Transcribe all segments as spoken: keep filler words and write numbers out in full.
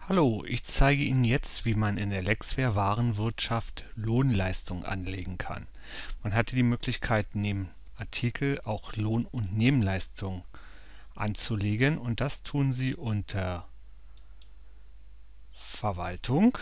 Hallo, ich zeige Ihnen jetzt, wie man in der Lexware Warenwirtschaft Lohnleistung anlegen kann. Man hatte die Möglichkeit, neben Artikel auch Lohn- und Nebenleistung anzulegen, und das tun Sie unter Verwaltung,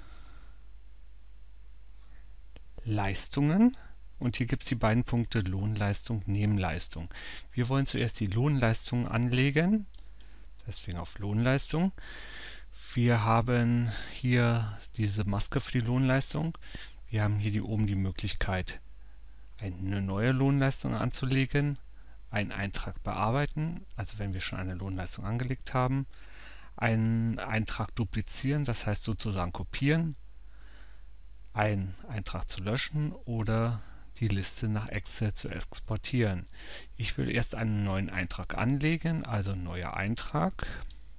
Leistungen, und hier gibt es die beiden Punkte Lohnleistung, Nebenleistung. Wir wollen zuerst die Lohnleistung anlegen, deswegen auf Lohnleistung. Wir haben hier diese Maske für die Lohnleistung. Wir haben hier die, oben die Möglichkeit, eine neue Lohnleistung anzulegen, einen Eintrag bearbeiten, also wenn wir schon eine Lohnleistung angelegt haben, einen Eintrag duplizieren, das heißt sozusagen kopieren, einen Eintrag zu löschen oder die Liste nach Excel zu exportieren. Ich will erst einen neuen Eintrag anlegen, also neuer Eintrag.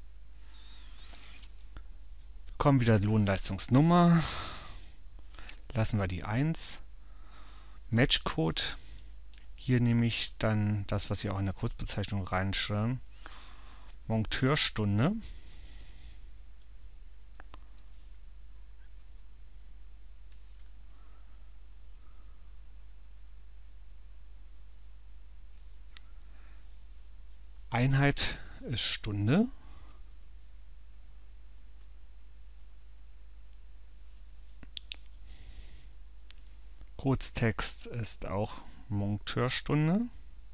Kommen wieder Lohnleistungsnummer, lassen wir die eins, Matchcode, hier nehme ich dann das, was Sie auch in der Kurzbezeichnung reinschreiben, Monteurstunde, Einheit ist Stunde, Kurztext ist auch Monteurstunde.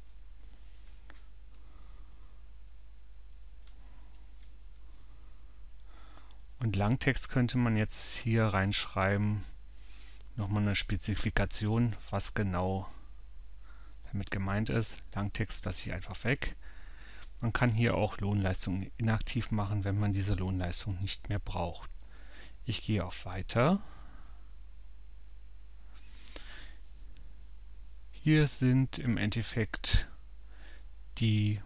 Und Langtext könnte man jetzt hier reinschreiben, nochmal eine Spezifikation, was genau damit gemeint ist. Langtext lasse ich einfach weg. Man kann hier auch Lohnleistung inaktiv machen, wenn man diese Lohnleistung nicht mehr braucht. Ich gehe auf Weiter. Hier sind im Endeffekt die,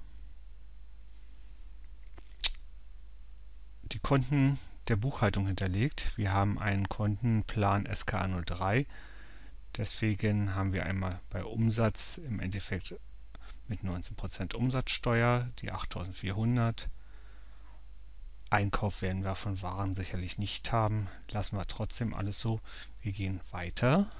die Konten der Buchhaltung hinterlegt. Wir haben einen Kontenplan S K A null drei. Deswegen haben wir einmal bei Umsatz im Endeffekt mit neunzehn Prozent Umsatzsteuer die achttausendvierhundert. Einkauf werden wir von Waren sicherlich nicht haben. Lassen wir trotzdem alles so. Wir gehen weiter.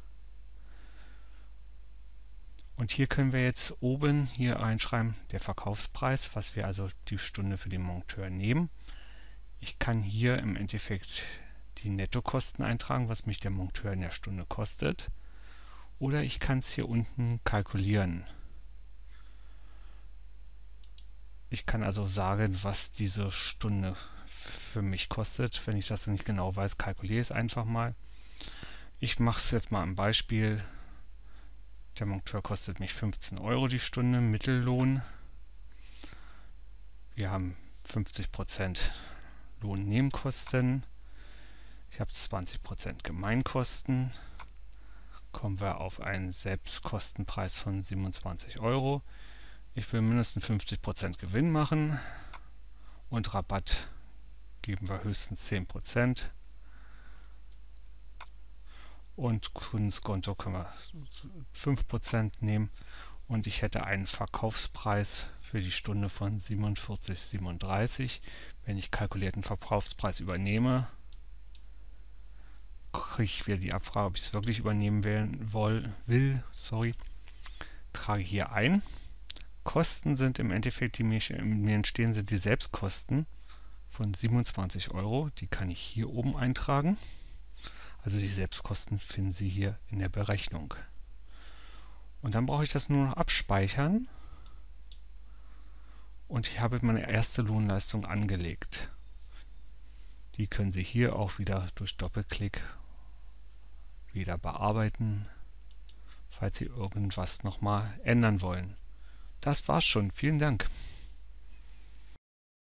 Und hier können wir jetzt oben hier reinschreiben, der Verkaufspreis, was wir also die Stunde für den Monteur nehmen. Ich kann hier im Endeffekt die Nettokosten eintragen, was mich der Monteur in der Stunde kostet. Oder ich kann es hier unten kalkulieren. Ich kann also sagen, was diese Stunde für mich kostet. Wenn ich das nicht genau weiß, kalkuliere ich es einfach mal. Ich mache es jetzt mal am Beispiel. Der Monteur kostet mich fünfzehn Euro die Stunde, Mittellohn. Wir haben fünfzig Prozent Lohnnebenkosten. Ich habe zwanzig Prozent Gemeinkosten. Kommen wir auf einen Selbstkostenpreis von siebenundzwanzig Euro. Ich will mindestens fünfzig Prozent Gewinn machen und Rabatt geben wir höchstens zehn Prozent. Und Kundenskonto können wir fünf Prozent nehmen und ich hätte einen Verkaufspreis für die Stunde von siebenundvierzig Euro siebenunddreißig. Wenn ich kalkulierten Verkaufspreis übernehme, kriege ich wieder die Abfrage, ob ich es wirklich übernehmen will, will sorry, trage hier ein. Kosten sind im Endeffekt, die mir entstehen, sind die Selbstkosten von siebenundzwanzig Euro. Die kann ich hier oben eintragen. Also die Selbstkosten finden Sie hier in der Berechnung. Und dann brauche ich das nur noch abspeichern. Und ich habe meine erste Lohnleistung angelegt. Die können Sie hier auch wieder durch Doppelklick wieder bearbeiten, falls Sie irgendwas nochmal ändern wollen. Das war's schon. Vielen Dank.